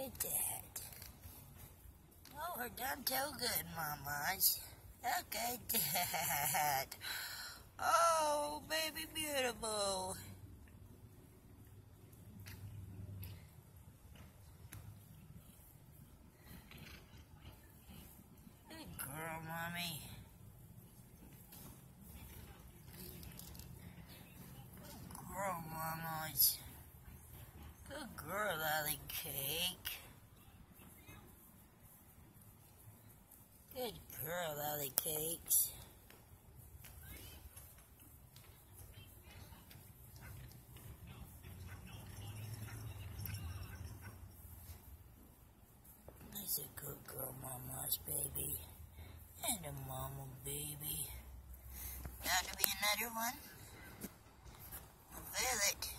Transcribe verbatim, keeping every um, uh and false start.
at that. Oh, we're done so good, mamas. Look at that. Oh, baby beautiful. Good girl, mommy. Good girl, mamas. Good girl, Lolly Cake. Good girl, Lolly Cakes. That's a good girl, mama's baby. And a mama baby. Got to be another one. I'll feel it.